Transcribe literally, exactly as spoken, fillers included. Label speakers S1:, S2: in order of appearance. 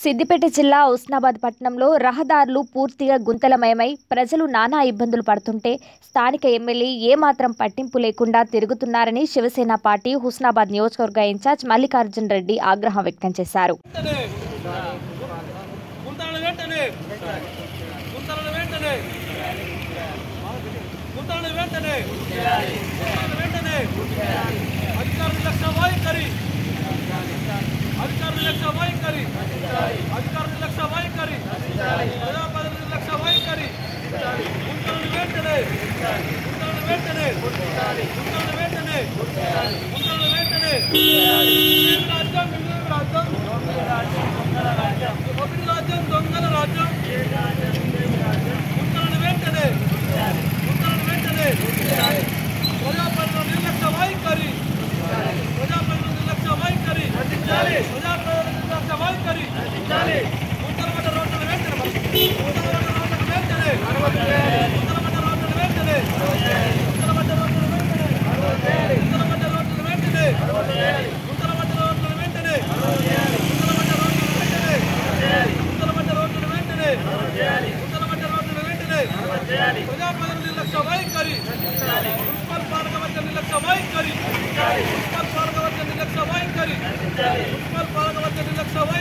S1: సిద్దిపేట జిల్లా హుస్నాబాద్ పట్టణంలో రహదారులు పూర్తిగా గుంతలమయమై ప్రజలు నానా ఇబ్బందులు పడుతుంటే స్థానిక ఎమ్మెల్యే ఏమాత్రం పట్టింపు లేకుండా తిరుగుతున్నారని శివసేన పార్టీ హుస్నాబాద్ నియోజకవర్గ ఇన్ఛార్జ్ మల్లికార్జున్ రెడ్డి ఆగ్రహం వ్యక్తం చేశారు.
S2: అధికారుల లక్ష్య వైఖరి అధికారుల లక్ష్య వైఖరి ప్రజాప్రతినిధుల లక్ష్య వైఖరి గుంతలను వెంటనే గుంతలను వెంటనే గుంతలను వెంటనే గుంతలను వెంటనే రాజ్యం రాజ్యం ఒకటి రాజ్యం దొంగల రాజ్యం గుంతలను వెంటనే గుంతలను వెంటనే ప్రజాప్రతినిధుల నిర్లక్ష్య వైఖరి ప్రజాప్రతినిధుల నిర్లక్ష్య వైఖరి ప్రజాప్రతినిధుల లక్ష్య వైఖరి ఉత్తరమట రోడ్ల వెంటనే ఉత్తరమట రోడ్ల వెంటనే ఉత్తరమట రోడ్ల వెంటనే ఉత్తరమట రోడ్ల వెంటనే ఉత్తరమట రోడ్ల వెంటనే ఉత్తరమట రోడ్ల వెంటనే ఉత్తరమట రోడ్ల వెంటనే ఉత్తరమట రోడ్ల వెంటనే ఉత్తరమట రోడ్ల వెంటనే ప్రజాప్రతినిధుల లక్ష్య వైఖరి మున్సిపల్ పాలకవర్గ నిర్లక్ష్య వైఖరి మున్సిపల్ పాలకవర్గ నిర్లక్ష్య వైఖరి మున్సిపల్ పాలకవర్గ నిర్లక్ష్య